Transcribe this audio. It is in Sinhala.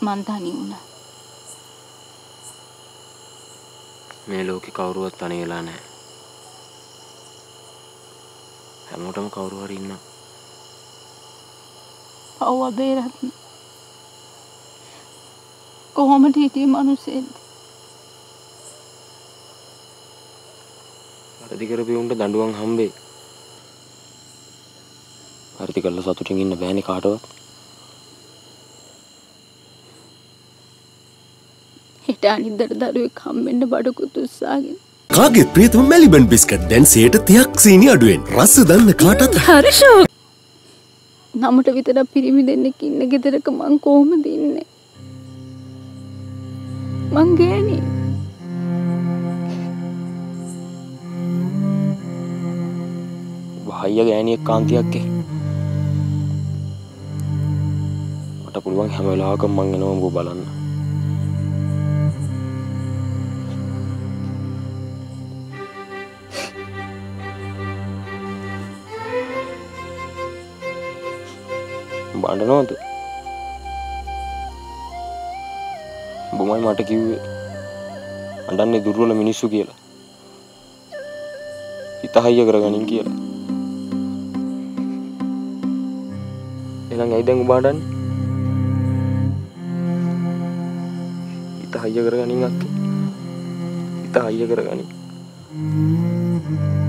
මං තනි වුණා. මේ ලෝකේ කවුරුවත් තනි වෙලා නැහැ. හැමෝටම කවුරු හරි ඉන්නවා. ඔව් අබේරත්න. කොහොමද හිටියේ මිනිස්සෙක්? වැඩි කරපු උන්ට දඬුවම් හම්බෙයි. හරිද කළා සතුටින් ඉන්න බෑනේ කාටවත්. හිට අනිද්දට දරුවෙක් හම්බෙන්න බඩකුත් උස්සාගෙන. කාගේ ප්‍රියතම මෙලිබන් බිස්කට් දැන් 30ක් සීනි අඩුවෙන්. රස දන්න කාටත් හරි ෂෝක්. නමට විතරක් පිරිමි දෙන්නෙක් ඉන්න ගෙදරක මං කොහොමද ඉන්නේ? මං ගෑණි. වහయ్య ගෑණියෙක් කාන්තියක් ඒ. මට පුළුවන් හැම වෙලාවකම මං එනවා උඹ බලන්න. බණ්ඩනවද? උඹමයි මට කිව්වේ අඬන්නේ දුර්වල මිනිස්සු කියලා. හිත හයිය කරගනින් කියලා. එහෙනම් ඇයි දැන් උඹ අඬන්නේ? හිත හයිය කරගනින් අක්කේ. හිත හයිය කරගනින්.